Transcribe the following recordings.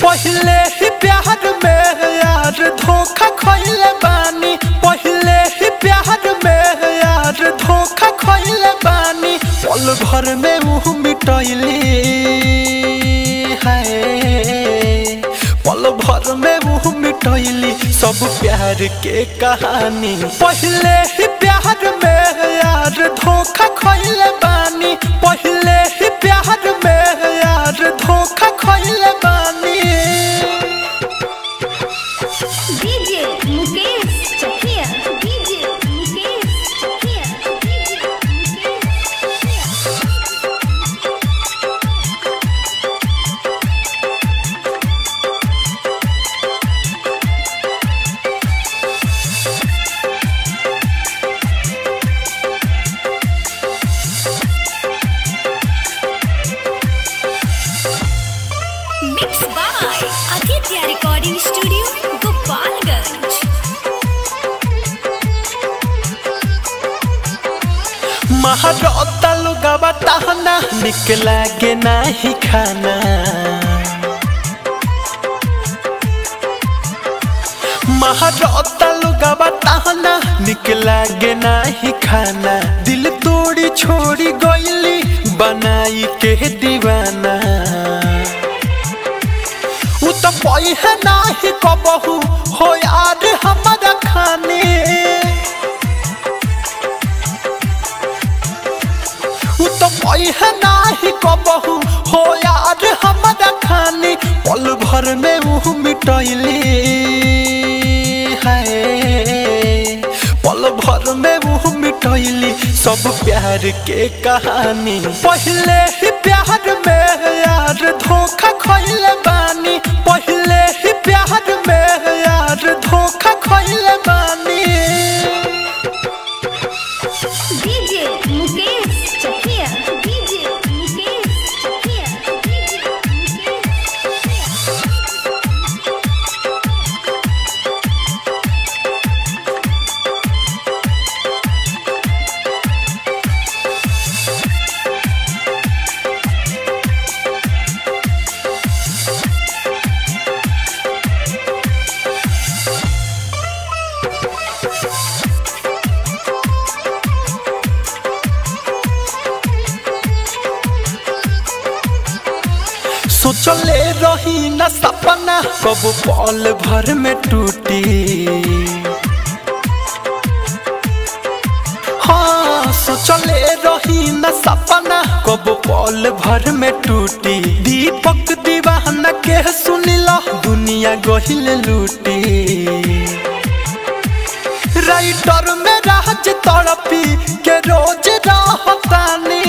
पहले ही प्यार में यार धोखा खइले बानी। पहले ही प्यार में यार धोखा खइले बानी। पल भर में मुँह मिटैली है, पल भर में मुँह मिटैली सब प्यार के कहानी। पहले ही प्यार में यार धोखा खइले बानी। पहले ही प्यार में यार धोखा खइले बानी। DJ Mukesh Chakiya, DJ Mukesh Chakiya, DJ mix by Aditya recording studio Gopalganj. महारता लोगवा ताना निक लागे नाही खाना। महारता लोगवा ताना निक लागे नाही खाना। दिल तोड़ी छोड़ी गइली बनाई के दीवाना। उ तो पई है नाही कबहू हो यार हमारा खाने। उ तो पई है नाही कबहू हो यार हमारा खाने। पल भर में मुँह मिटैली है, पल भर में मुँह मिटैली सब प्यार के कहानी। पहले ही प्यार में यार धोखा खइले बानी। पहले ही प्यार में यार धोखा खइले बानी। DJ Mukesh Chakiya, DJ Mukesh Chakiya, DJ सोचले रही न सपना कब पल भर में टूटी। हाँ सोचले रही न सपना कब पल भर में टूटी। दीपक दीवाना के सुनिला दुनिया गहिल लूटी। राइटर में राज तड़पी के रोज रहतानी।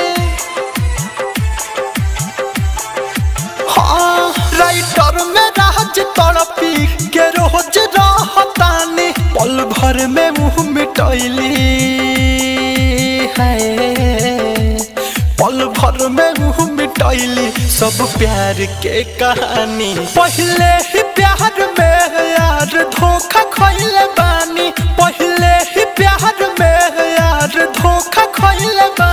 राइटर में राज तड़पी के रोज रहतानी। पल भर में मुँह मिटैली है, पल भर में मुँह मिटैली सब प्यार के कहानी। पहले ही प्यार में यार धोखा खइले बानी। पहले ही प्यार में यार धोखा खइले बानी।